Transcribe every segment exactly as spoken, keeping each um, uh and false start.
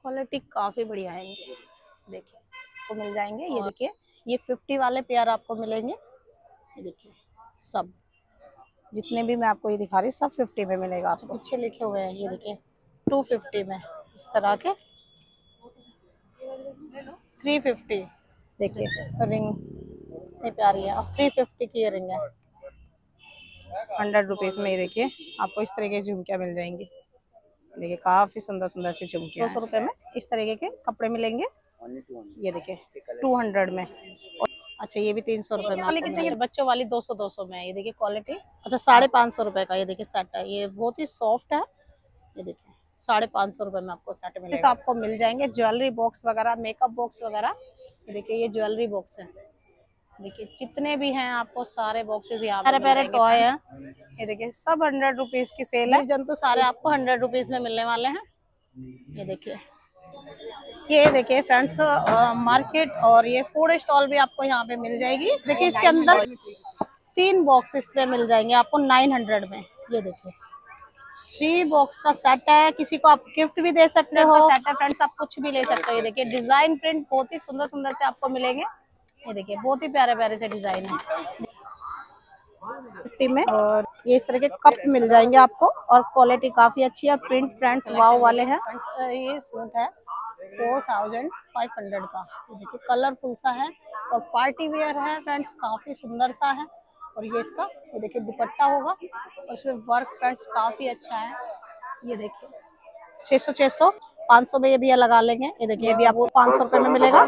Quality काफी बढ़िया है इनकी। देखिए आपको मिल जाएंगे, ये देखिए ये फिफ्टी वाले पेयर आपको मिलेंगे। ये देखिए सब जितने भी मैं आपको ये दिखा रही सब फिफ्टी में मिलेगा आपको। पीछे लिखे हुए हैं ये देखिए टू फिफ्टी में इस तरह के थ्री फिफ्टी। देखिए रिंग इतनी प्यारी है और थ्री फिफ्टी की रिंग है। हंड्रेड रुपीज में ये देखिए आपको इस तरह की झुमकियाँ मिल जाएंगी। देखिए काफी सुंदर सुंदर सी झुमकियाँ। दो सौ रुपए में इस तरीके के कपड़े मिलेंगे। ये देखिए टू हंड्रेड में। अच्छा ये भी तीन सौ रुपए में वाली कितने की? बच्चों वाली दो सौ दो सौ में। ये देखिए क्वालिटी। अच्छा साढ़े पाँच सौ रुपए का ये देखिए सेट है। ये बहुत ही सॉफ्ट है। ये देखिए साढ़े पाँच सौ रुपए में आपको सेट मिलेगा। आपको मिल जाएंगे ज्वेलरी बॉक्स वगैरह, मेकअप बॉक्स वगैरह। ये देखिए ये ज्वेलरी बॉक्स है। देखिए जितने भी हैं आपको सारे बॉक्सेस यहाँ पे प्यारे टॉय हैं। ये देखिए सब हंड्रेड रुपीज की सेल है। जंतु सारे आपको हंड्रेड रुपीज में मिलने वाले हैं। ये देखिए ये देखिए फ्रेंड्स मार्केट और ये फूड स्टॉल भी आपको यहाँ पे मिल जाएगी। देखिए इसके अंदर तीन बॉक्सेस पे मिल जाएंगे आपको नाइन हंड्रेड में। ये देखिए थ्री बॉक्स का सेट है। किसी को आप गिफ्ट भी दे सकते हो। सेट है फ्रेंड्स, आप कुछ भी ले सकते हो। ये देखिए डिजाइन प्रिंट बहुत ही सुंदर सुंदर से आपको मिलेंगे। ये देखिए बहुत ही प्यारे प्यारे से डिजाइन है फिफ्टी में। और ये इस तरह के कप मिल जाएंगे आपको और क्वालिटी काफी अच्छी है। प्रिंट फ्रेंड्स वाव वाले हैं। ये सूट है फोर थाउजेंड फाइव हंड्रेड का। ये देखिए कलरफुल सा है और पार्टी वेयर है फ्रेंड्स, काफी सुंदर सा है। और ये इसका ये देखिए दुपट्टा होगा और इसमें वर्क फ्रेंड्स काफी अच्छा है। ये देखिए छह सौ छह सौ पाँच सौ में ये भी लगा लेंगे। ये देखिए ये भी आपको पाँच सौ रुपए में मिलेगा।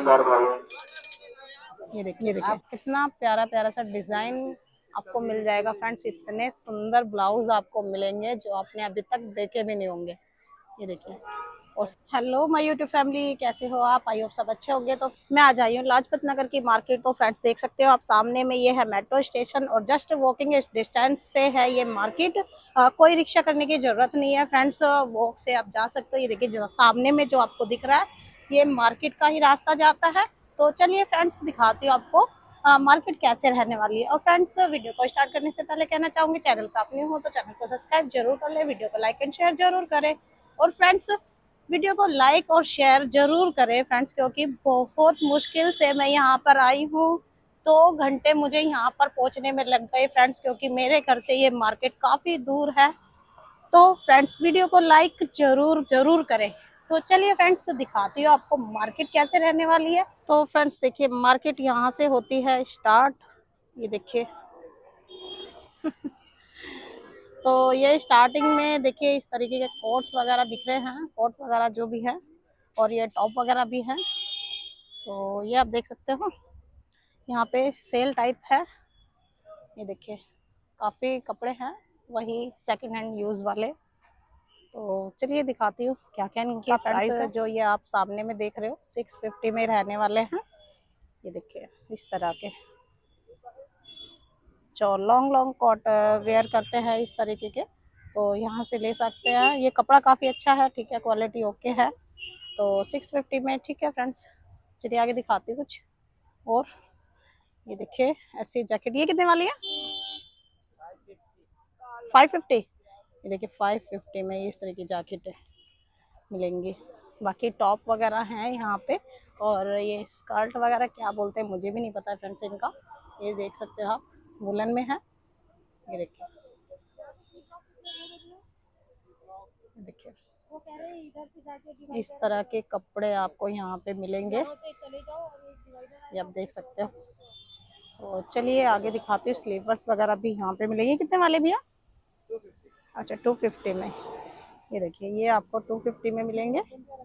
ये देखिए देखिए कितना प्यारा प्यारा सा डिजाइन आपको मिल जाएगा फ्रेंड्स। इतने सुंदर ब्लाउज आपको मिलेंगे जो आपने अभी तक देखे भी नहीं होंगे। ये देखिए। और हेलो माय यूट्यूब फैमिली, कैसे हो आप? आई होप सब अच्छे होंगे। तो मैं आ जाई हूँ लाजपत नगर की मार्केट। तो फ्रेंड्स देख सकते हो आप सामने में ये है मेट्रो स्टेशन और जस्ट वॉकिंग डिस्टेंस पे है ये मार्केट। आ, कोई रिक्शा करने की जरूरत नहीं है फ्रेंड्स, वॉक से आप जा सकते हो। ये देखिए सामने में जो आपको दिख रहा है ये मार्केट का ही रास्ता जाता है। तो चलिए फ्रेंड्स दिखाती हूँ आपको आ, मार्केट कैसे रहने वाली है। और फ्रेंड्स वीडियो को स्टार्ट करने से पहले कहना चाहूंगी चैनल पर आप न्यू हो तो चैनल को सब्सक्राइब जरूर कर ले, वीडियो को लाइक एंड शेयर जरूर करें। और फ्रेंड्स वीडियो को लाइक और शेयर जरूर करें फ्रेंड्स, क्योंकि बहुत मुश्किल से मैं यहाँ पर आई हूँ। दो घंटे मुझे यहाँ पर पहुँचने में लग गए फ्रेंड्स, क्योंकि मेरे घर से ये मार्केट काफ़ी दूर है। तो फ्रेंड्स वीडियो को लाइक जरूर जरूर करें। तो चलिए फ्रेंड्स दिखाती हूँ आपको मार्केट कैसे रहने वाली है। तो फ्रेंड्स देखिए मार्केट यहाँ से होती है स्टार्ट। ये देखिए तो ये स्टार्टिंग में देखिए इस तरीके के कोट्स वगैरह दिख रहे हैं, कोट वगैरह जो भी है। और ये टॉप वगैरह भी है। तो ये आप देख सकते हो यहाँ पे सेल टाइप है। ये देखिए काफ़ी कपड़े हैं वही सेकंड हैंड यूज़ वाले। तो चलिए दिखाती हूँ क्या क्या इनका प्राइस है। जो ये आप सामने में देख रहे हो सिक्स फिफ्टी में रहने वाले हैं। ये देखिए इस तरह के जो लॉन्ग लॉन्ग कोट वेयर करते हैं इस तरीके के, तो यहाँ से ले सकते हैं। ये कपड़ा काफ़ी अच्छा है, ठीक है, क्वालिटी ओके है। तो सिक्स फिफ्टी में ठीक है फ्रेंड्स। चलिए आगे दिखाती हूँ कुछ और। ये देखिए ऐसी जैकेट, ये कितने वाली है? Five fifty. ये देखिए फाइव फिफ्टी में इस तरह की जैकेट मिलेंगी। बाकी टॉप वगैरह हैं यहाँ पे। और ये स्कर्ट वगैरह क्या बोलते हैं मुझे भी नहीं पता है फ्रेंड्स इनका। ये देख सकते हो आप वुलन में है। ये देखिए देखिए इस तरह के कपड़े आपको यहाँ पे मिलेंगे, ये आप देख सकते हो। तो चलिए आगे दिखाती हूँ। स्लीपर्स वगैरह भी यहाँ पे मिलेंगे। कितने वाले भैया? अच्छा टू फिफ्टी में। ये देखिए ये आपको टू फिफ्टी में मिलेंगे।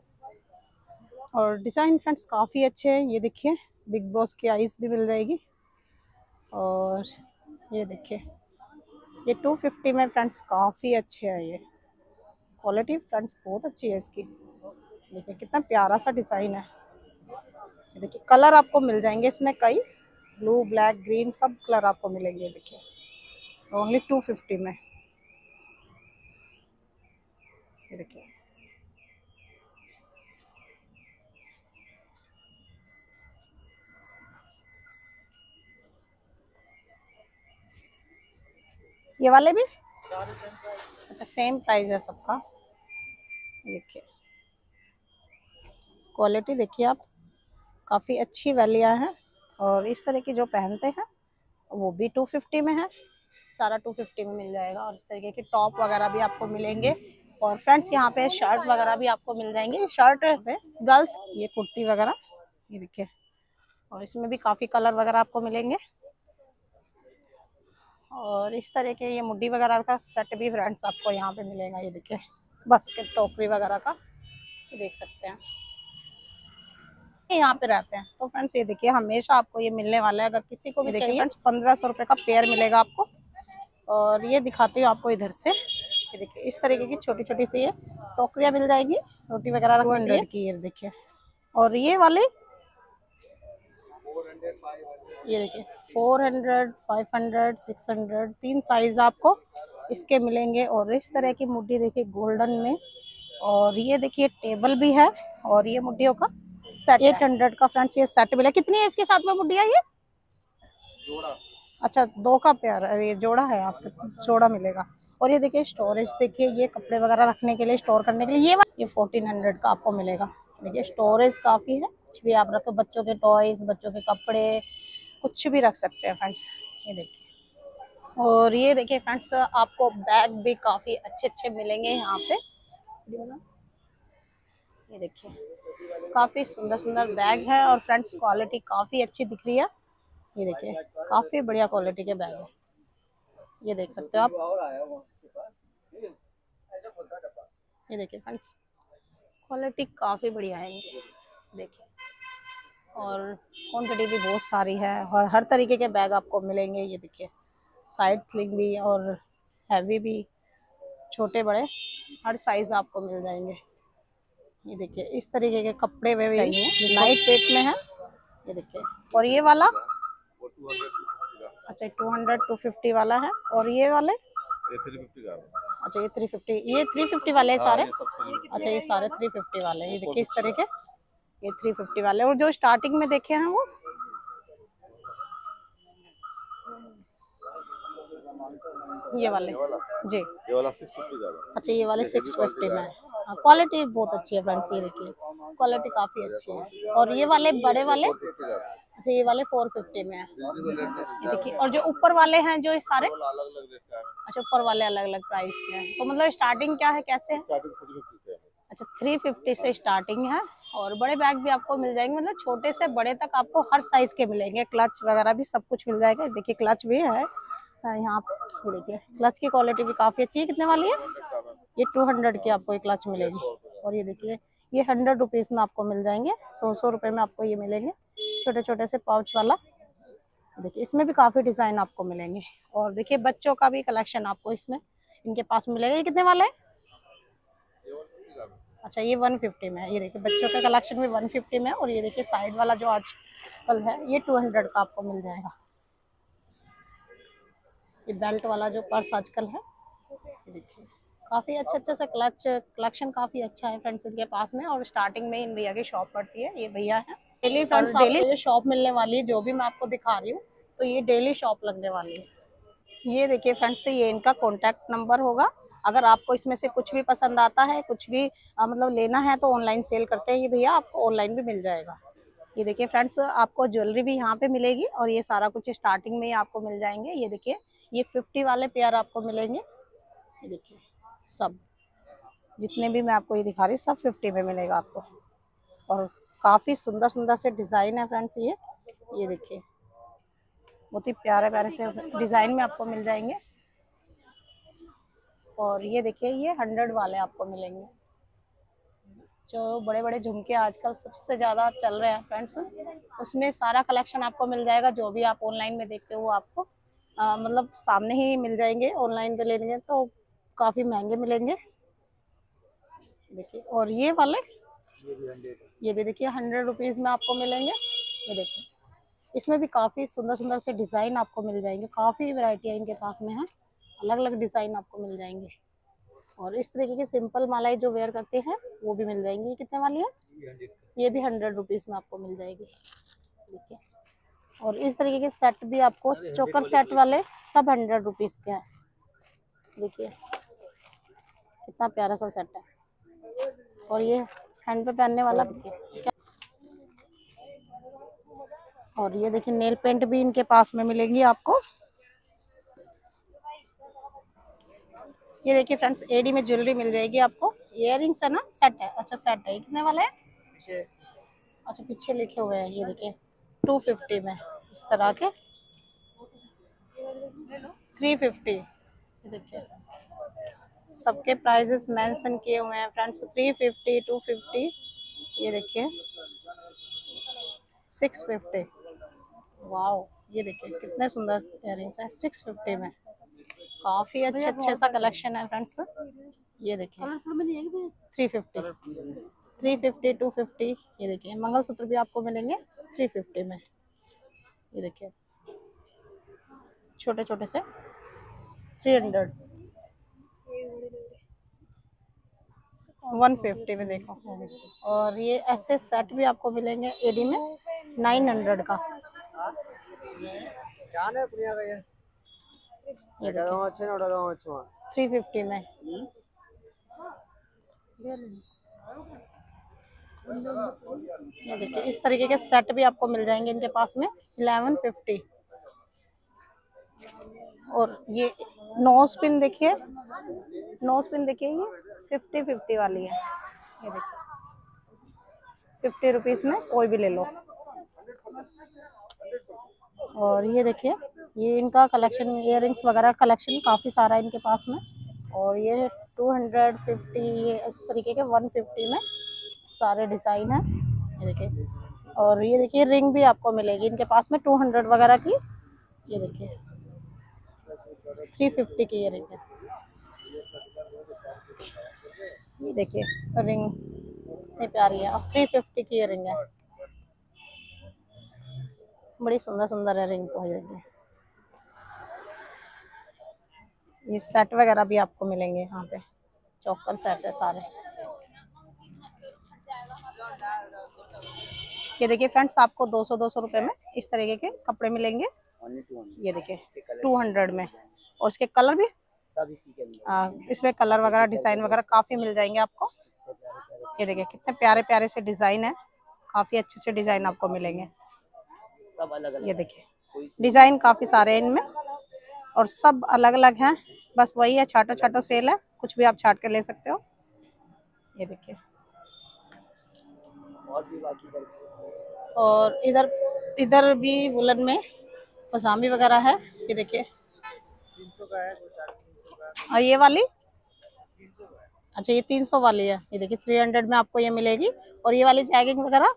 और डिज़ाइन फ्रेंड्स काफ़ी अच्छे हैं। ये देखिए बिग बॉस की आइस भी मिल जाएगी। और ये देखिए ये टू फिफ्टी में फ्रेंड्स काफ़ी अच्छे है। ये क्वालिटी फ्रेंड्स बहुत अच्छी है इसकी। देखिए कितना प्यारा सा डिज़ाइन है। ये देखिए कलर आपको मिल जाएंगे इसमें कई, ब्लू ब्लैक ग्रीन सब कलर आपको मिलेंगे। देखिए ओनली टू फिफ्टी में। ये देखिए ये वाले भी अच्छा सेम प्राइस है सबका। देखिए क्वालिटी देखिए आप, काफ़ी अच्छी वालियाँ हैं। और इस तरह की जो पहनते हैं वो भी टू फिफ्टी में है, सारा टू फिफ्टी में मिल जाएगा। और इस तरीके के टॉप वगैरह भी आपको मिलेंगे। और फ्रेंड्स यहाँ पे शर्ट वगैरह भी आपको मिल जाएंगे। शर्ट पे गर्ल्स ये कुर्ती वगैरह, ये देखिए, और इसमें भी काफ़ी कलर वगैरह आपको मिलेंगे। और इस तरह के ये मुड्डी वगैरह का सेट भी फ्रेंड्स आपको यहाँ पे मिलेगा। ये देखिए बास्केट टोकरी वगैरह का, ये देख सकते हैं, यहाँ पे रहते हैं। तो फ्रेंड्स ये देखिए हमेशा आपको ये मिलने वाला है। अगर किसी को भी चाहिए फ्रेंड्स पंद्रह सौ रुपये का पेयर मिलेगा आपको। और ये दिखाती हूँ आपको इधर से, ये देखिए इस तरीके की छोटी छोटी सी ये टोकरियाँ मिल जाएगी रोटी वगैरह रखने की। ये देखिए, और ये वाले ये देखिए four hundred, five hundred, six hundred, तीन साइज आपको इसके मिलेंगे। और इस तरह की मुड्डी देखिए गोल्डन में। और ये देखिए टेबल भी है। और ये मुड्डियों का सेट एट हंड्रेड का फ्रेंड्स ये सेट मिला। कितनी है इसके साथ में मुड्डियाँ? ये जोड़ा, अच्छा दो का पेयर, ये जोड़ा है आपको, जोड़ा मिलेगा। और ये देखिए स्टोरेज देखिए, ये कपड़े वगैरह रखने के लिए, स्टोर करने के लिए ये ये फोर्टीन हंड्रेड का आपको मिलेगा। देखिए स्टोरेज काफ़ी है, कुछ भी आप रखो, बच्चों के टॉयज, बच्चों के कपड़े, कुछ भी रख सकते हैं फ्रेंड्स। ये देखिए, और ये देखिए फ्रेंड्स आपको बैग भी काफ़ी अच्छे अच्छे मिलेंगे यहाँ पे। ये देखिए काफ़ी सुंदर सुंदर बैग है। और फ्रेंड्स क्वालिटी काफ़ी अच्छी दिख रही है। ये देखिए काफ़ी बढ़िया क्वालिटी के बैग है, ये देख सकते हो आप। ये देखिए फ्रेंड्स क्वालिटी काफ़ी बढ़िया है इनकी, देखिए। और क्वांटिटी भी बहुत सारी है और हर तरीके के बैग आपको मिलेंगे। ये देखिए साइड स्लिंग भी और हैवी भी, छोटे बड़े हर साइज आपको मिल जाएंगे। ये देखिए इस तरीके के कपड़े में भी चाहिए, लाइट वेट में है। ये देखिए, और ये वाला अच्छा टू हंड्रेड टू फिफ्टी वाला है। और ये वाले थ्री फिफ्टी का, अच्छा ये थ्री फिफ्टी, ये थ्री फिफ्टी वाले सारे, अच्छा ये सारे थ्री फिफ्टी वाले। ये देखिए इस तरह के ये थ्री फिफ्टी वाले। और जो स्टार्टिंग में देखे हैं वो ये वाले जी, ये वाला सिक्स फिफ्टी का, अच्छा ये वाले सिक्स फिफ्टी में है। क्वालिटी बहुत अच्छी है फ्रेंड्स, ये देखिए क्वालिटी काफ़ी अच्छी है। और ये वाले बड़े वाले, अच्छा ये वाले फोर फिफ्टी में है, ये देखिए। और जो ऊपर वाले हैं जो सारे, अच्छा ऊपर वाले अलग अलग प्राइस के हैं। तो मतलब स्टार्टिंग क्या है, कैसे है? अच्छा थ्री फिफ्टी से स्टार्टिंग है। और बड़े बैग भी आपको मिल जाएंगे, मतलब छोटे से बड़े तक आपको हर साइज के मिलेंगे। क्लच वगैरह भी सब कुछ मिल जाएगा। देखिए क्लच भी है यहाँ पे, ये देखिए क्लच की क्वालिटी भी काफ़ी अच्छी है। कितने वाली है? ये टू हंड्रेड की आपको एक क्लच मिलेगी। और ये देखिए ये हंड्रेड रुपीज़ में आपको मिल जाएंगे, सौ सौ रुपये में आपको ये मिलेंगे छोटे छोटे से पाउच वाला। देखिए इसमें भी काफ़ी डिज़ाइन आपको मिलेंगे। और देखिए बच्चों का भी कलेक्शन आपको इसमें इनके पास मिलेगा। ये कितने वाला है? अच्छा ये वन फिफ्टी में है। ये देखिए बच्चों का कलेक्शन भी वन फिफ्टी में है। और ये देखिए साइड वाला जो आजकल है ये टू हंड्रेड का आपको मिल जाएगा। ये बेल्ट वाला जो पर्स आजकल है, ये देखिए काफ़ी अच्छा अच्छा सा क्लच कलेक्शन काफ़ी अच्छा है फ्रेंड्स इनके पास में। और स्टार्टिंग में इन भैया की शॉप पड़ती है, ये भैया है डेली फ्रेंड्स। डेली जो शॉप मिलने वाली है, जो भी मैं आपको दिखा रही हूँ, तो ये डेली शॉप लगने वाली है। ये देखिए फ्रेंड्स ये इनका कॉन्टैक्ट नंबर होगा। अगर आपको इसमें से कुछ भी पसंद आता है, कुछ भी आ, मतलब लेना है, तो ऑनलाइन सेल करते हैं ये भैया, आपको ऑनलाइन भी मिल जाएगा। ये देखिए फ्रेंड्स आपको ज्वेलरी भी यहाँ पे मिलेगी। और ये सारा कुछ स्टार्टिंग में ही आपको मिल जाएंगे। ये देखिए ये फिफ्टी वाले पेयर आपको मिलेंगे। ये देखिए सब जितने भी मैं आपको ये दिखा रही सब फिफ्टी में मिलेगा आपको। और काफ़ी सुंदर सुंदर से डिज़ाइन है फ्रेंड्स। ये ये देखिए बहुत ही प्यारे प्यारे से डिज़ाइन में आपको मिल जाएंगे। और ये देखिए ये हंड्रेड वाले आपको मिलेंगे। जो बड़े बड़े झुमके आजकल सबसे ज़्यादा चल रहे हैं फ्रेंड्स, उसमें सारा कलेक्शन आपको मिल जाएगा। जो भी आप ऑनलाइन में देखते हो आपको आ, मतलब सामने ही मिल जाएंगे। ऑनलाइन पे लेंगे तो काफ़ी महंगे मिलेंगे। देखिए और ये वाले ये भी देखिए हंड्रेड रुपीज़ में आपको मिलेंगे। ये देखिए इसमें भी काफ़ी सुंदर सुंदर से डिज़ाइन आपको मिल जाएंगे। काफ़ी वैरायटियाँ इनके पास में है, अलग अलग डिज़ाइन आपको मिल जाएंगे। और इस तरीके की सिंपल मालाएं जो वेयर करते हैं वो भी मिल जाएंगी। ये कितने वाली है? ये भी हंड्रेड रुपीज़ में आपको मिल जाएगी। ठीक है। और इस तरीके के सेट भी आपको चोकर सेट वाले सब हंड्रेड रुपीज़ के हैं। देखिए कितना प्यारा सा सेट है। और ये हैंड पे पहनने वाला देखिए और ये देखिए नेल पेंट भी इनके पास में मिलेंगी आपको। ये देखिए फ्रेंड्स एडी में ज्वेलरी मिल जाएगी आपको। इयररिंग्स है ना, सेट है। अच्छा सेट है, कितने वाला है? अच्छा पीछे लिखे हुए हैं, ये देखिए टू फिफ्टी में इस तरह के थ्री फिफ्टी। ये देखिए सबके प्राइसेस मेंशन किए हुए हैं friends, three fifty, two fifty, ये देखिए सिक्स फिफ्टी। वाओ ये देखिए कितने सुंदर इयररिंग्स हैं सिक्स फिफ्टी में। काफी अच्छे अच्छे सा कलेक्शन है फ्रेंड्स। ये देखिए three fifty, three fifty, two fifty. ये देखिए मंगलसूत्र भी आपको मिलेंगे थ्री फिफ्टी में। ये देखिए छोटे छोटे से थ्री हंड्रेड, वन फिफ्टी में देखो। और ये ऐसे सेट भी आपको मिलेंगे एडी में नाइन हंड्रेड का। ये देखिए थ्री फिफ्टी में। ये देखिए इस तरीके के सेट भी आपको मिल जाएंगे इनके पास में इलेवन फिफ्टी। और ये नोज पिन देखिए, नोज पिन देखिए ये फिफ्टी फिफ्टी वाली है। ये देखिए फिफ्टी रुपीज में कोई भी ले लो। और ये देखिए ये इनका कलेक्शन, इयररिंग्स वगैरह कलेक्शन काफ़ी सारा है इनके पास में। और ये टू हंड्रेड फिफ्टी, ये इस तरीके के वन फिफ्टी में सारे डिज़ाइन हैं। ये देखिए और ये देखिए रिंग भी आपको मिलेगी इनके पास में टू हंड्रेड वगैरह की। ये देखिए थ्री फिफ्टी की ये रिंग है। ये देखिए रिंग इतनी प्यारी है और थ्री फिफ्टी की ये रिंग है। बड़ी सुंदर सुंदर है रिंग। तो ये देखिए ये सेट वगैरह भी आपको मिलेंगे यहाँ पे, चौकर सेट है सारे। ये देखिए फ्रेंड्स आपको दो सौ दो सौ रुपए में इस तरीके के कपड़े मिलेंगे। ये देखिए टू हंड्रेड में। और इसके कलर भी आ, इसमें कलर वगैरह डिजाइन वगैरह काफी मिल जाएंगे आपको। ये देखिए कितने प्यारे प्यारे से डिजाइन है, काफी अच्छे अच्छे डिजाइन आपको मिलेंगे। सब अलग अलग। ये देखिए डिजाइन काफी सारे हैं इनमें और सब अलग अलग हैं। बस वही है छाटो छाटो सेल है, कुछ भी आप छाट के ले सकते हो। ये देखिए और भी बाकी और इधर इधर भी वुलन में पजामी वगैरह है। ये देखिए तीन सौ का है। और ये वाली अच्छा ये तीन सौ वाली है। ये देखिए थ्री हंड्रेड में आपको ये मिलेगी। और ये वाली जैगिंग वगैरह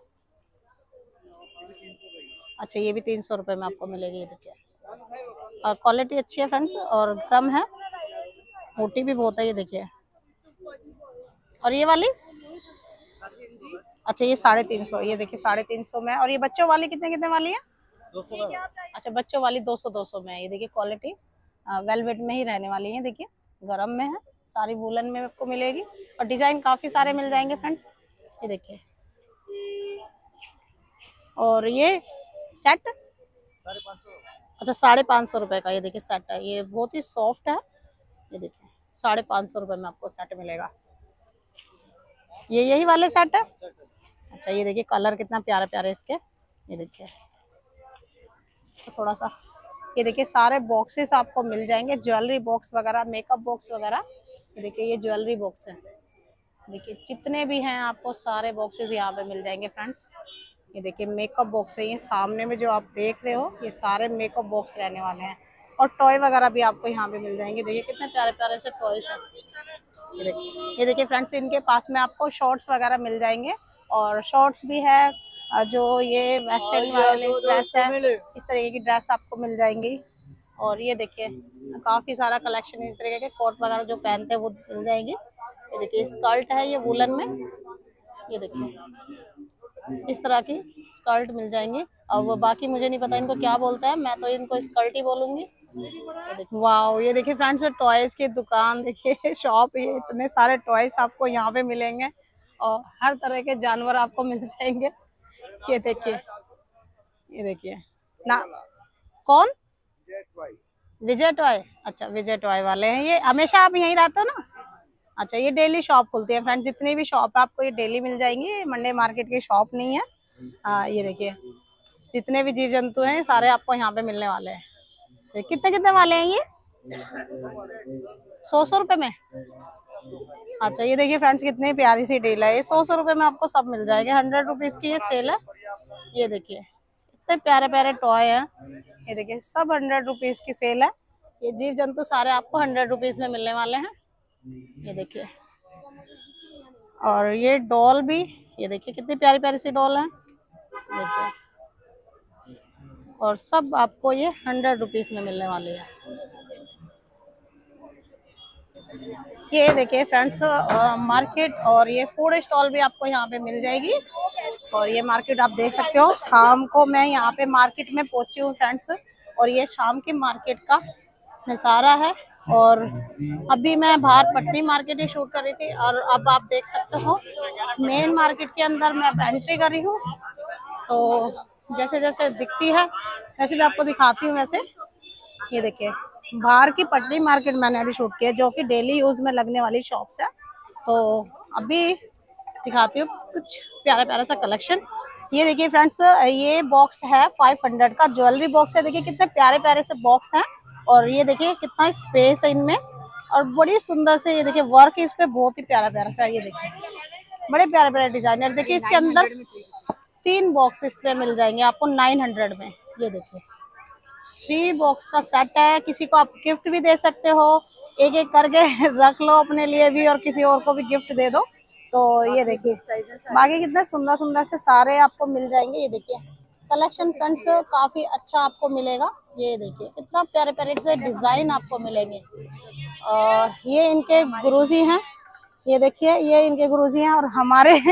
अच्छा ये भी तीन सौ रुपये में आपको मिलेगी। ये देखिए और क्वालिटी अच्छी है फ्रेंड्स और गर्म है, मोटी भी बहुत है। ये देखिए और ये वाली अच्छा ये साढ़े तीन सौ। ये देखिए साढ़े तीन सौ में। और ये बच्चों वाली कितने कितने वाली है? दो सौ। अच्छा बच्चों वाली दो सौ दो सौ में। ये देखिए क्वालिटी वेलवेट में ही रहने वाली है। देखिए गरम में है, सारी वूलन में आपको मिलेगी और डिजाइन काफी सारे मिल जाएंगे फ्रेंड्स। ये देखिए और ये सेट साढ़े पाँच सौ। अच्छा साढ़े पाँच सौ रुपये का ये देखिए सेट है। ये बहुत ही सॉफ्ट है। ये देखिए साढ़े पाँच सौ रुपये में आपको सेट मिलेगा। ये यही वाले सेट है। अच्छा ये देखिए कलर कितना प्यारे प्यारे इसके। ये देखिए तो थोड़ा सा ये देखिए सारे बॉक्सेस आपको मिल जाएंगे, ज्वेलरी बॉक्स वगैरह, मेकअप बॉक्स वगैरह। ये देखिए ये ज्वेलरी बॉक्स है। देखिए जितने भी हैं आपको सारे बॉक्सेस यहाँ पे मिल जाएंगे फ्रेंड्स। ये देखिए मेकअप बॉक्स है, ये सामने में जो आप देख रहे हो ये सारे मेकअप बॉक्स रहने वाले हैं। और टॉय वगैरह भी आपको यहाँ पे मिल जाएंगे। देखिए कितने प्यारे प्यारे से टॉयज हैं। ये देखिए ये देखिए फ्रेंड्स इनके पास में आपको शॉर्ट्स वगैरह मिल जाएंगे और शॉर्ट्स भी है, जो ये वेस्टर्न वाले ड्रेस है इस तरीके की ड्रेस आपको मिल जाएंगी। और ये देखिए काफी सारा कलेक्शन इस तरीके के कोट वगैरह जो पहनते हैं वो मिल जाएंगी। ये देखिए स्कर्ट है ये वुलन में। ये देखिए इस तरह की स्कर्ट मिल जाएंगी। और वो बाकी मुझे नहीं पता इनको क्या बोलता है, मैं तो इनको स्कर्ट ही बोलूंगी। ये देखिए वाओ ये देखिए फ्रेंड्स टॉयज की दुकान देखिए, शॉप, ये इतने सारे टॉयज आपको यहाँ पे मिलेंगे और हर तरह के जानवर आपको मिल जाएंगे। ये देखिए ये देखिए ना कौन विजय टॉय। अच्छा विजय टॉय वाले हैं ये। हमेशा आप यहीं रहते हो ना? अच्छा ये डेली शॉप खुलती है फ्रेंड्स, जितनी भी शॉप है आपको ये डेली मिल जाएंगी, मंडे मार्केट की शॉप नहीं है। आ, ये देखिए जितने भी जीव जंतु हैं सारे आपको यहाँ पे मिलने वाले हैं। तो कितने कितने वाले हैं ये? सौ सौ रुपए में। अच्छा ये देखिए फ्रेंड्स कितनी प्यारी सी डील है, ये सौ सौ रुपए में आपको सब मिल जाएंगे। हंड्रेड रुपीज की ये सेल है। ये देखिए इतने प्यारे प्यारे टॉय हैं, ये देखिए सब हंड्रेड रुपीज की सेल है। ये जीव जंतु सारे आपको हंड्रेड रुपीज में मिलने वाले हैं। ये देखिए, और ये डॉल भी, ये देखिए कितनी प्यारी प्यारी सी डॉल है देखिए, और सब आपको ये हंड्रेड रुपीज में मिलने वाली है। ये देखिए फ्रेंड्स मार्केट और ये फूड स्टॉल भी आपको यहाँ पे मिल जाएगी। और ये मार्केट आप देख सकते हो, शाम को मैं यहाँ पे मार्केट में पहुंची हूँ फ्रेंड्स, और ये शाम की मार्केट का नज़ारा है। और अभी मैं बाहर पटनी मार्केट ही शूट कर रही थी, और अब आप देख सकते हो मेन मार्केट के अंदर मैं एंट्री कर रही हूँ। तो जैसे जैसे दिखती है वैसे भी आपको दिखाती हूँ। वैसे ये देखिए बाहर की पटनी मार्केट मैंने अभी शूट किया, जो कि डेली यूज में लगने वाली शॉप्स है। तो अभी दिखाती हूँ कुछ प्यारा प्यारा सा कलेक्शन। ये देखिए फ्रेंड्स ये बॉक्स है फाइव हंड्रेड का, ज्वेलरी बॉक्स है। देखिए कितने प्यारे प्यारे से बॉक्स हैं, और ये देखिए कितना स्पेस है इनमें, और बड़ी सुंदर से ये देखिए वर्क इस पे बहुत ही प्यारा प्यारा सा। ये देखिए बड़े प्यारे प्यारे डिजाइनर। देखिए इसके अंदर तीन बॉक्स इस पे मिल जाएंगे आपको नाइन हंड्रेड में। ये देखिए थ्री बॉक्स का सेट है, किसी को आप गिफ्ट भी दे सकते हो, एक एक करके रख लो अपने लिए भी और किसी और को भी गिफ्ट दे दो। तो ये देखिए बाकी कितने सुंदर सुंदर से सारे आपको मिल जाएंगे। ये देखिए कलेक्शन फ्रेंड्स काफी अच्छा आपको मिलेगा। ये देखिए कितना प्यारे प्यारे से डिजाइन आपको मिलेंगे। और ये इनके गुरुजी हैं, ये देखिए ये इनके गुरुजी हैं और हमारे हैं।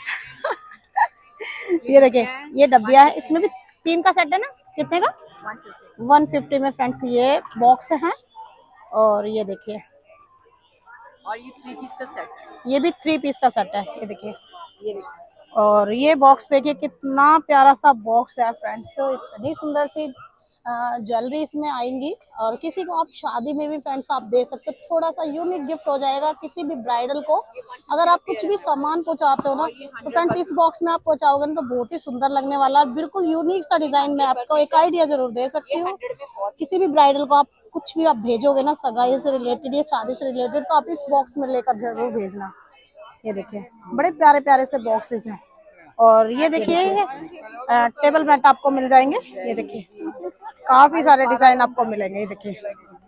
ये देखिए ये डब्बिया है, इसमें भी तीन का सेट है ना, कितने का? वन फिफ्टी में फ्रेंड्स ये बॉक्स है। और ये देखिए, और ये थ्री पीस का सेट है, ये भी थ्री पीस का सेट है। ये देखिए ये देखिए, और ये बॉक्स देखिए कितना प्यारा सा बॉक्स है फ्रेंड्स। इतनी सुंदर सी ज्वेलरी इसमें आएंगी, और किसी को आप शादी में भी फ्रेंड्स आप दे सकते हो, थोड़ा सा यूनिक गिफ्ट हो जाएगा किसी भी ब्राइडल को। अगर आप कुछ भी सामान पहुंचाते हो ना तो फ्रेंड्स इस बॉक्स में आप पहुंचाओगे ना तो बहुत ही सुंदर लगने वाला है। बिल्कुल यूनिक सा डिजाइन में आपको एक आइडिया जरूर दे सकती हूँ। किसी भी ब्राइडल को आप कुछ भी आप भेजोगे ना सगाई से रिलेटेड या शादी से रिलेटेड, तो आप इस बॉक्स में लेकर जरूर भेजना। ये देखिए बड़े प्यारे प्यारे से बॉक्सेस हैं। और ये देखिए टेबल मैट आपको मिल जाएंगे। ये देखिए काफी सारे डिजाइन आपको मिलेंगे। ये देखिए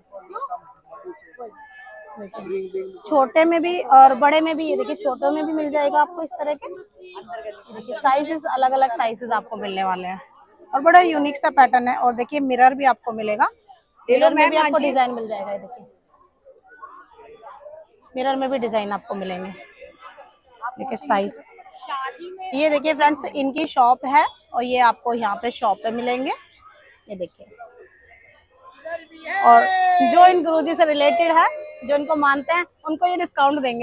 छोटे में भी और बड़े में भी। ये देखिए छोटे में भी मिल जाएगा आपको इस तरह के। देखिए साइजेस अलग अलग साइजेस आपको मिलने वाले हैं, और बड़ा यूनिक सा पैटर्न है। और देखिए मिरर भी आपको मिलेगा, मिरर में भी आपको डिजाइन मिल जाएगा। ये देखिए मिरर में भी डिजाइन आपको मिलेंगे। देखिए साइज, ये देखिए फ्रेंड्स इनकी शॉप है, और ये आपको यहाँ पे शॉप पे मिलेंगे। ये देखिए, और जो इन गुरुजी से रिलेटेड है, जो इनको मानते हैं, उनको ये डिस्काउंट देंगे।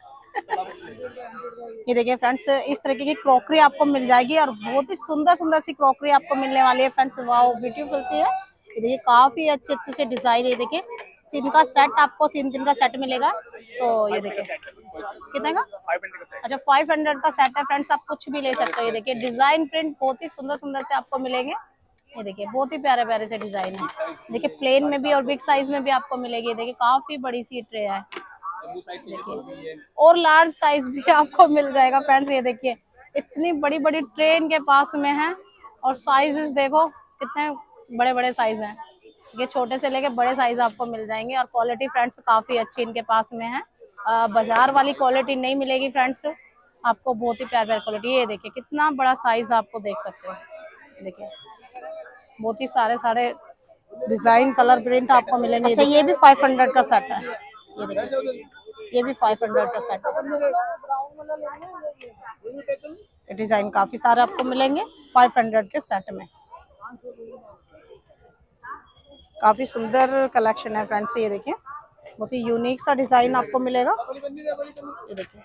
ये देखिए फ्रेंड्स इस तरीके की क्रॉकरी आपको मिल जाएगी, और बहुत ही सुंदर सुंदर सी क्रॉकरी आपको मिलने वाली है फ्रेंड्स। वाओ ब्यूटीफुल सी है। ये देखिए काफी अच्छे अच्छे से डिजाइन। ये देखिए तीन का सेट आपको तीन तीन का सेट मिलेगा। तो ये देखिए कितने का? अच्छा फाइव हंड्रेड का सेट है फ्रेंड्स, आप कुछ भी ले सकते हो। ये देखिए डिजाइन प्रिंट बहुत ही सुंदर सुंदर से आपको मिलेंगे। ये देखिए बहुत ही प्यारे प्यारे से डिजाइन है। देखिए प्लेन में भी और बिग साइज में भी आपको मिलेगी। देखिए काफी बड़ी सी ट्रे है, देखिए और लार्ज साइज भी आपको मिल जाएगा फ्रेंड्स। ये देखिए इतनी बड़ी बड़ी ट्रे इनके पास में है, और साइजेस देखो कितने बड़े बड़े साइज हैं। ये छोटे से लेके बड़े साइज आपको मिल जाएंगे, और क्वालिटी फ्रेंड्स काफी अच्छी इनके पास में है। बाजार वाली क्वालिटी नहीं मिलेगी फ्रेंड्स आपको, बहुत ही प्यार प्यार क्वालिटी। ये देखिए कितना बड़ा साइज आपको देख सकते हो। देखिए बहुत ही सारे सारे डिजाइन कलर प्रिंट आपको मिलेंगे। अच्छा ये भी फाइव हंड्रेड का सेट है। ये देखिए ये भी फाइव हंड्रेड का सेट है। डिजाइन काफी सारे आपको मिलेंगे फाइव हंड्रेड के सेट में। काफी सुंदर कलेक्शन है फ्रेंड्स। ये देखिए बहुत ही यूनिक सा डिजाइन आपको मिलेगा। ये देखिए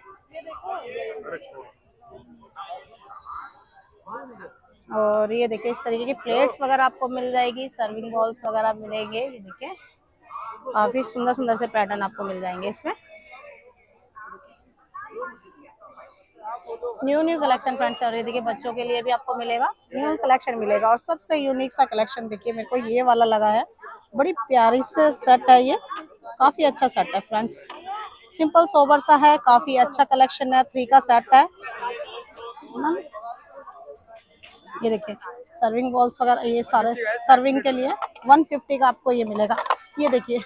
और ये देखिए इस तरीके की प्लेट्स वगैरह आपको मिल जाएगी, सर्विंग बॉल्स वगैरह मिलेंगे। ये देखिए काफी सुंदर सुंदर से पैटर्न आपको मिल जाएंगे इसमें। New new collection friends. और ये देखिए बच्चों के लिए भी आपको मिलेगा, न्यू कलेक्शन मिलेगा। और सबसे यूनिक सा कलेक्शन देखिए, मेरे को ये वाला लगा है, बड़ी प्यारी से सेट है ये, काफी अच्छा सेट है फ्रेंड्स। सिंपल सोबर सा है, काफी अच्छा कलेक्शन है, थ्री का सेट है। ये देखिए सर्विंग बॉल्स वगैरह, ये सारे सर्विंग के लिए वन फिफ्टी का आपको ये मिलेगा। ये देखिए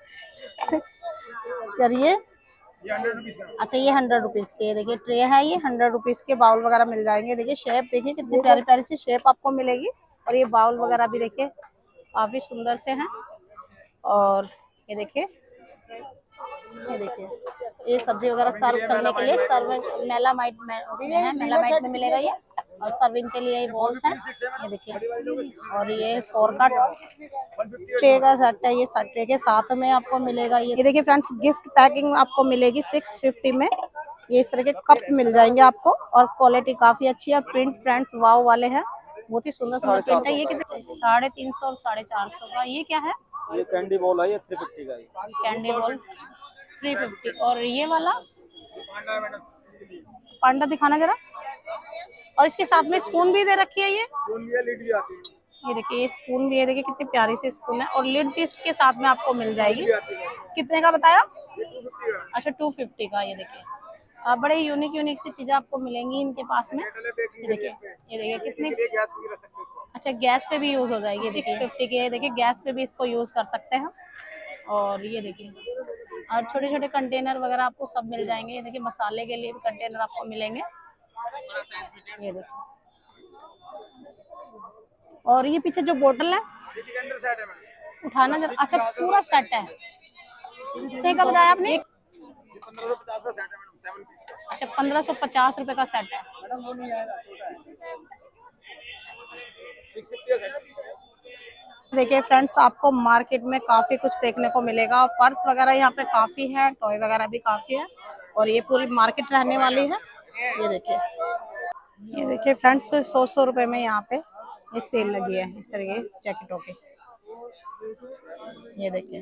यार ये अच्छा ये हंड्रेड रुपीज के, देखिए ट्रे है, ये हंड्रेड रुपीज के बाउल वगैरह मिल जाएंगे। देखिए शेप देखिए कितनी प्यारी प्यारी सी शेप आपको मिलेगी। और ये बाउल वगैरह भी देखिए काफी सुंदर से हैं। और ये देखिए, ये देखिए ये सब्जी वगैरह सर्व करने के लिए सर्व मेलामाइट में उसमें है, मेलामाइट में मिलेगा ये। और सर्विंग के लिए ये बॉल्स हैं, ये देखिए। और ये फोर का ट्रे का सेट है, ये ट्रे के साथ में आपको मिलेगा। ये ये देखिए फ्रेंड्स, गिफ्ट पैकिंग आपको मिलेगी सिक्स फिफ्टी में। ये इस तरह के कप मिल जाएंगे आपको, और क्वालिटी काफी अच्छी है। प्रिंट फ्रेंड्स वाव वाले हैं, बहुत ही सुंदर सुंदर प्रिंट है। ये कितने, साढ़े तीन सौ और साढ़े चार सौ का। ये क्या है? ये कैंडी बॉल है, ये थ्री फिफ्टी का है। Candy ball three fifty. और ये वाला पांडा दिखाना जरा। और इसके साथ में स्पून भी दे रखी है, ये स्पून भी है, लीड भी आती है। ये देखिए ये स्पून भी है, देखिए कितनी प्यारी सी स्पून है। और लिड भी इसके साथ में आपको मिल जाएगी। कितने का बताया? अच्छा टू फिफ्टी का। ये देखिए आ, बड़े यूनिक यूनिक सी चीजें आपको मिलेंगी इनके पास में। ये देखिए, ये देखिए कितने, अच्छा गैस पे भी यूज हो जाएगी। देखिए फिफ्टी के, देखिए गैस पे भी इसको यूज कर सकते हैं। और ये देखिए, और छोटे छोटे कंटेनर वगैरह आपको सब मिल जाएंगे। ये देखिए मसाले के लिए भी कंटेनर आपको मिलेंगे। ये देखिए, और ये पीछे जो बोतल है उठाना जरा। अच्छा पूरा सेट है, कितने का बताया आपने? पंद्रह सौ पचास का सेट है मैडम, सेवन पीस का। अच्छा पंद्रह सौ पचास रुपए का सेट है मैडम, वो नहीं आएगा, छोटा है, सिक्स फिफ्टी का सेट। देखिए फ्रेंड्स, आपको मार्केट में काफी कुछ देखने को मिलेगा। पर्स वगैरह यहाँ पे काफी है, टॉय वगैरह भी काफी है। और ये पूरी मार्केट रहने वाली है। ये देखिए, ये देखिए फ्रेंड्स, सौ सौ रुपए में यहाँ पे ये सेल लगी है इस तरह के जैकेटों की। ये देखिए,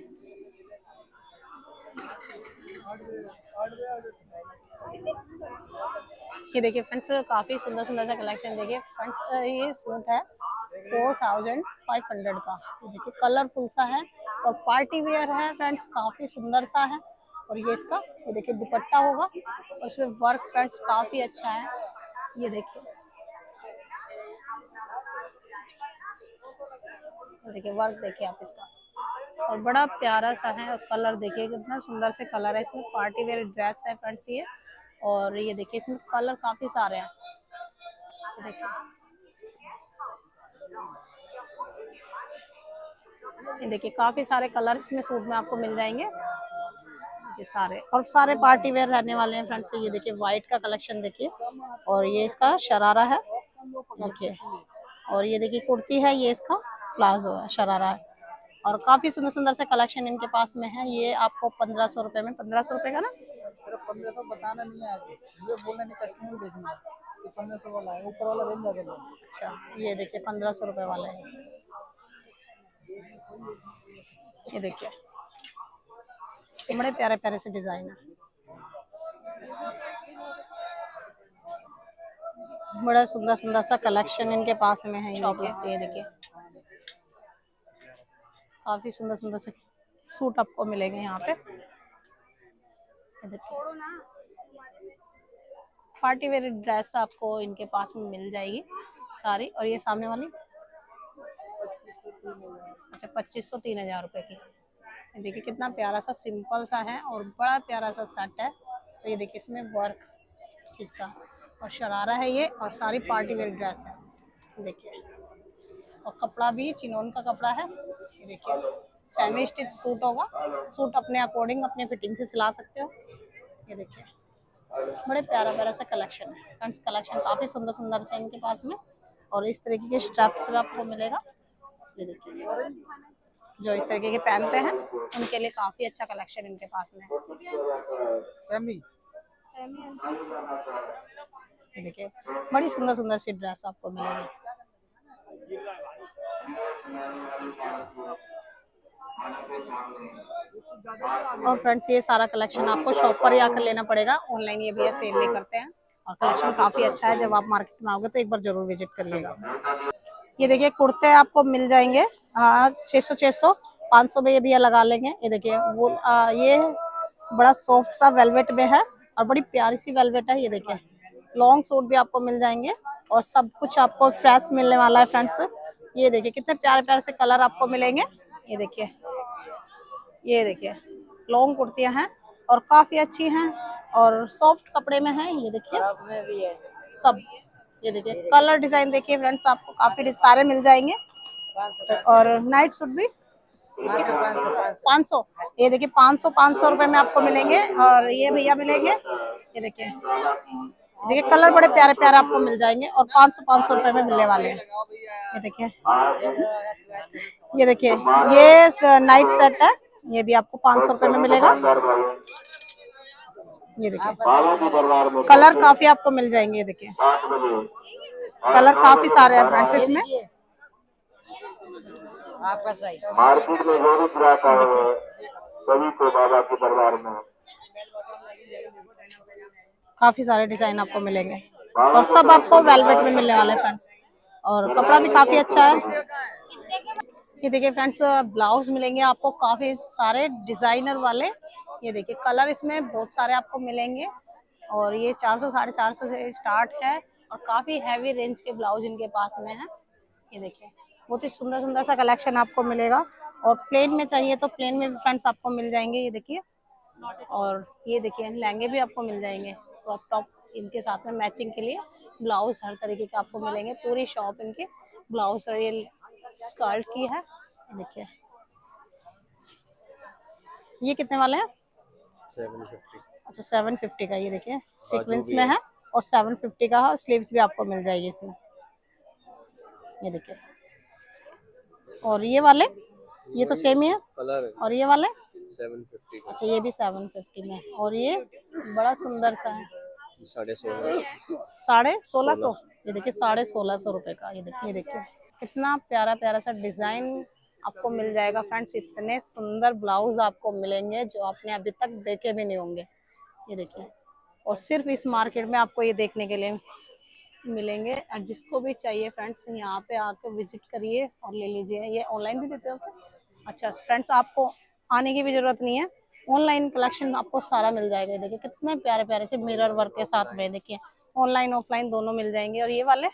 ये देखिए फ्रेंड्स, काफी सुंदर सुंदर सा कलेक्शन। देखिए फ्रेंड्स, ये सूट है फोर थाउजेंड फाइव हंड्रेड का। ये देखिए कलरफुल सा है और पार्टी वेयर है फ्रेंड्स, काफी सुंदर सा है। और ये इसका, ये देखिए दुपट्टा होगा, और इसमें वर्क फ्रेंड्स काफी अच्छा है। ये देखिए, देखिए वर्क देखिए आप इसका, और बड़ा प्यारा सा है। और कलर देखिए कितना सुंदर से कलर है इसमें, पार्टी वेयर ड्रेस है फ्रेंड्स ये। और ये देखिए इसमें कलर काफी सारे हैं। देखिए, ये देखिए काफी सारे कलर इसमें सूट में आपको मिल जाएंगे, ये सारे। और सारे पार्टी वेयर रहने वाले हैं फ्रेंड्स। ये देखिए व्हाइट का कलेक्शन देखिए, और ये इसका शरारा है देखिए। और ये देखिए कुर्ती है, ये इसका प्लाजो है, शरारा है। और काफी सुंदर सुंदर से कलेक्शन इनके पास में है। ये आपको पंद्रह सौ रुपए में, पंद्रह सौ रुपए का ना, सिर्फ पंद्रह सौ बताना नहीं है, आगे ये बोलना नहीं, कस्टमर देखना है कि पंद्रह सौ वाला है, ऊपर वाला रेंज ज्यादा है। अच्छा ये देखिए पंद्रह सौ रुपए वाले हैं। ये देखिए बड़े प्यारे प्यारे से डिजाइन है, बड़ा सुंदर सुंदर सा कलेक्शन इनके पास में है। ये देखिए काफी सुंदर सुंदर से सूट आपको मिलेंगे यहाँ पे। ये देखिए पार्टी वेयर ड्रेस आपको इनके पास में मिल जाएगी सारी। और ये सामने वाली अच्छा पच्चीस सौ तीन हजार रुपए की। देखिए कितना प्यारा सा सिंपल सा है और बड़ा प्यारा सा सेट है। और ये देखिए इसमें वर्क इस चीज का, और शरारा है ये, और सारी पार्टी वेयर ड्रेस है। देखिए, और कपड़ा भी चिनोन का कपड़ा है। ये देखिए सेमी स्टिच सूट होगा, सूट अपने अकॉर्डिंग अपने फिटिंग से सिला सकते हो। ये देखिए बड़े प्यारा प्यारा सा कलेक्शन है फ्रेंड्स, कलेक्शन काफी सुंदर सुंदर से इनके पास में। और इस तरीके के स्ट्रैप्स भी आपको मिलेगा। ये देखिए जो इस तरीके के पहनते हैं उनके लिए काफी अच्छा कलेक्शन इनके पास में। सेमी ये देखिए बड़ी सुंदर सुंदर सी ड्रेस आपको मिलेगी। और फ्रेंड्स ये सारा कलेक्शन आपको शॉप पर ही आकर लेना पड़ेगा, ऑनलाइन ये भैया सेल नहीं करते हैं। और कलेक्शन काफी अच्छा है। जब आप मार्केट में आओगे तो एक बार जरूर विजिट करिएगा। ये देखिए कुर्ते आपको मिल जाएंगे हाँ छह सौ छह सौ पाँच सौ में ये भैया लगा लेंगे। ये देखिए वो आ, ये बड़ा सॉफ्ट सा वेलवेट में है और बड़ी प्यारी सी वेलवेट है। ये देखिए लॉन्ग सूट भी आपको मिल जाएंगे और सब कुछ आपको फ्रेश मिलने वाला है फ्रेंड्स। ये देखिए कितने प्यारे प्यारे से कलर आपको मिलेंगे। ये देखिए ये देखिए लॉन्ग कुर्तियां हैं और काफी अच्छी हैं और सॉफ्ट कपड़े में है। ये देखिए सब ये देखिए कलर डिजाइन देखिए फ्रेंड्स आपको काफी सारे मिल जाएंगे। और नाइट सूट भी पाँच सौ ये देखिए पाँच सौ पाँच सौ रुपए में आपको मिलेंगे। और ये भैया मिलेंगे ये देखिए देखिए कलर बड़े प्यारे प्यारे आपको मिल जाएंगे और पाँच सौ पाँच सौ रुपए में मिलने वाले हैं। ये देखिए ये देखिए ये नाइट सेट है। ये भी आपको पाँच सौ रुपए में मिलेगा। ये देखिए कलर काफी आपको मिल जाएंगे। ये देखिए कलर काफी सारे हैं फ्रेंड्स इसमें। मार्केट में जो भी ग्राहक आए हैं सभी को बाबा के दरबार में काफी सारे डिजाइन आपको मिलेंगे और सब आपको वेलवेट में मिलने वाले हैं फ्रेंड्स। और कपड़ा भी काफी अच्छा है। ये देखिए फ्रेंड्स ब्लाउज मिलेंगे आपको काफी सारे डिजाइनर वाले। ये देखिए कलर इसमें बहुत सारे आपको मिलेंगे और ये चार सौ साढ़े चार सौ से स्टार्ट है और काफी हैवी रेंज के ब्लाउज इनके पास में है। ये देखिए बहुत ही सुंदर सुंदर सा कलेक्शन आपको मिलेगा और प्लेन में चाहिए तो प्लेन में भी फ्रेंड्स आपको मिल जाएंगे। ये देखिए और ये देखिए लहंगे भी आपको मिल जाएंगे क्रॉप टॉप इनके साथ में मैचिंग के लिए ब्लाउज हर तरीके के आपको मिलेंगे। पूरी शॉप इनके ब्लाउज और ये स्कर्ट की है। देखिए ये कितने वाले हैं सेवन फिफ्टी। अच्छा सेवन फिफ्टी का। ये देखिए सीक्वेंस में है और सेवन फिफ्टी का है। स्लीव्स भी आपको मिल जाएगी इसमें। ये देखिए और ये वाले ये तो सेम ही है कलर है और ये वाले सेवन फिफ्टी का। अच्छा ये भी सेवन फिफ्टी में और ये बड़ा सुंदर सा है साढ़े सोलह साढ़े सोलह सौ। ये देखिए साढ़े सोलह सौ रुपए का। ये देखिए देखिए कितना प्यारा प्यारा सा डिजाइन आपको मिल जाएगा फ्रेंड्स। इतने सुंदर ब्लाउज आपको मिलेंगे जो आपने अभी तक देखे भी नहीं होंगे। ये देखिए और सिर्फ इस मार्केट में आपको ये देखने के लिए मिलेंगे। और जिसको भी चाहिए फ्रेंड्स यहाँ पे आकर विजिट करिए और ले लीजिए। ये ऑनलाइन भी देते हो क्या? अच्छा फ्रेंड्स आपको आने की भी जरूरत नहीं है, ऑनलाइन कलेक्शन आपको सारा मिल जाएगा। देखिए कितने प्यारे प्यारे से मिरर वर्क के साथ में देखिए ऑनलाइन ऑफलाइन दोनों मिल जाएंगे। और ये वाले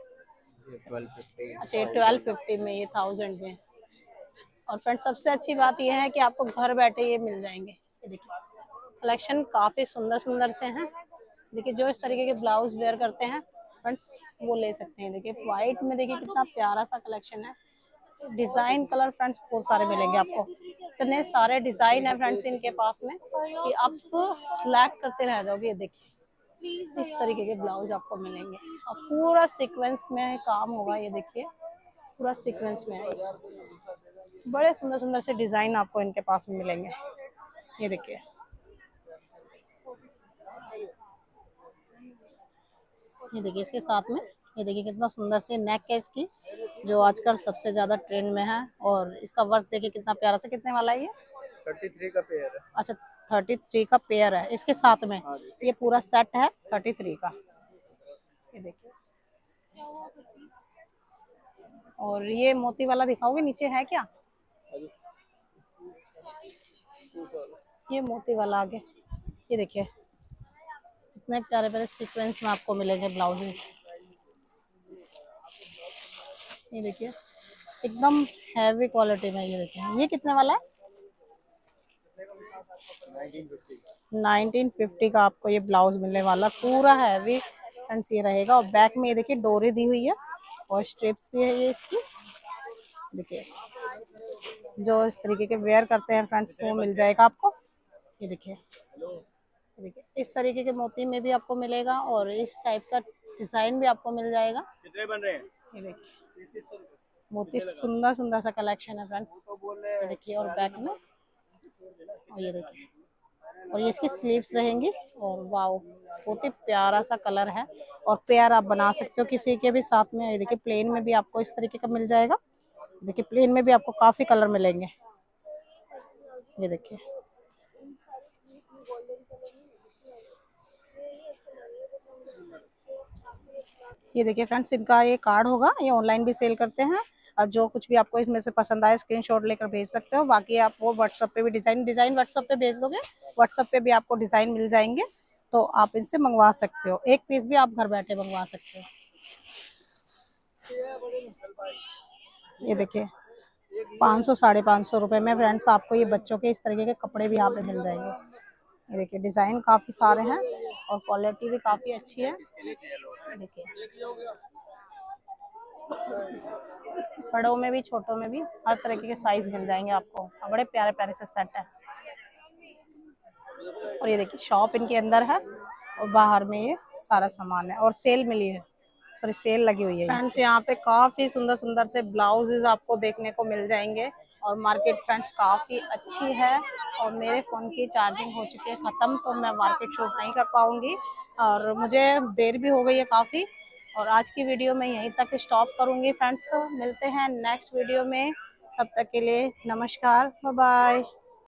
अच्छा ये ट्वेल्व फिफ्टी में ये थाउजेंड में। और फ्रेंड्स सबसे अच्छी बात यह है कि आपको घर बैठे ये मिल जाएंगे। ये देखिए कलेक्शन काफी सुंदर सुंदर से हैं। देखिए जो इस तरीके के ब्लाउज वेयर करते हैं फ्रेंड्स वो ले सकते हैं। देखिए व्हाइट में देखिए कितना प्यारा सा कलेक्शन है। डिजाइन कलर फ्रेंड्स बहुत सारे मिलेंगे आपको। इतने सारे डिजाइन है फ्रेंड्स इनके पास में कि आप सिलेक्ट करते रह जाओगे। ये देखिए इस तरीके के ब्लाउज आपको मिलेंगे और पूरा सीक्वेंस में काम होगा। ये देखिए पूरा सीक्वेंस में है। बड़े सुंदर सुंदर से डिजाइन आपको इनके पास में मिलेंगे। ये देखिए ये देखिए इसके साथ में ये देखिए कितना सुंदर से नेक है इसकी जो आजकल सबसे ज्यादा ट्रेंड में है। और इसका वर्क देखिए कितना प्यारा से। कितने वाला है ये? थर्टी थ्री का पेयर है। अच्छा थर्टी थ्री का पेयर है इसके साथ में। ये पूरा सेट है थर्टी थ्री का। ये देखिए और ये मोती वाला दिखाओगे नीचे है क्या? ये मोती वाला आगे ये देखिए इतने प्यारे प्यारे सीक्वेंस में आपको मिलेंगे ब्लाउजेस। ये देखिए एकदम हैवी क्वालिटी में। ये देखिए ये कितने वाला है? नाइनटीन फिफ्टी का आपको ये ब्लाउज मिलने वाला पूरा हैवी फ्रेंड्स ये रहेगा। और बैक में ये देखिए डोरी दी हुई है और स्ट्रिप्स भी है ये इसकी। देखिए जो इस तरीके के वेयर करते हैं फ्रेंड्स वो मिल जाएगा आपको। ये देखिए देखिए इस तरीके के मोती में भी आपको मिलेगा और इस टाइप का डिजाइन भी आपको मिल जाएगा। कितने बन रहे हैं? ये देखिए मोती सुंदर सुंदर सा कलेक्शन है फ्रेंड्स। ये देखिए और बैक में और ये देखिए और ये इसकी स्लीव्स रहेंगी। और वाओ बहुत ही प्यारा सा कलर है और पेयर आप बना सकते हो किसी के भी साथ में। ये देखिए प्लेन में भी आपको इस तरीके का मिल जाएगा। देखिए प्लेन में भी आपको काफी कलर मिलेंगे। ये देखिए ये देखिए फ्रेंड्स, इनका ये कार्ड होगा, ये ऑनलाइन भी सेल करते हैं। और जो कुछ भी आपको इसमें से पसंद आए स्क्रीनशॉट लेकर भेज सकते हो। बाकी आप वो व्हाट्सएप पे भी डिजाइन डिजाइन व्हाट्सएप पे भेज दोगे, व्हाट्सएप पे भी आपको डिजाइन मिल जाएंगे, तो आप इनसे मंगवा सकते हो। एक पीस भी आप घर बैठे मंगवा सकते हो। ये देखिए पाँच सौ साढ़े पाँच सौ रुपए में फ्रेंड्स आपको ये बच्चों के इस तरीके के कपड़े भी यहाँ पे मिल जाएंगे। ये देखिए डिजाइन काफी सारे हैं और क्वालिटी भी काफी अच्छी है। देखिए बड़ों में भी छोटों में भी हर तरीके के साइज मिल जाएंगे आपको। बड़े प्यारे प्यारे से सेट है। और ये देखिए शॉप इनके अंदर है और बाहर में ये सारा सामान है और सेल मिली है, सॉरी सेल लगी हुई है। फ्रेंड्स यहाँ पे काफी सुंदर सुंदर से ब्लाउजेज आपको देखने को मिल जाएंगे और मार्केट फ्रेंड्स काफी अच्छी है। और मेरे फोन की चार्जिंग हो चुकी है खत्म, तो मैं मार्केट शूट नहीं कर पाऊंगी और मुझे देर भी हो गई है काफी। और आज की वीडियो मैं यहीं तक स्टॉप करूंगी फ्रेंड्स। मिलते हैं नेक्स्ट वीडियो में, तब तक के लिए नमस्कार, बाय बाय।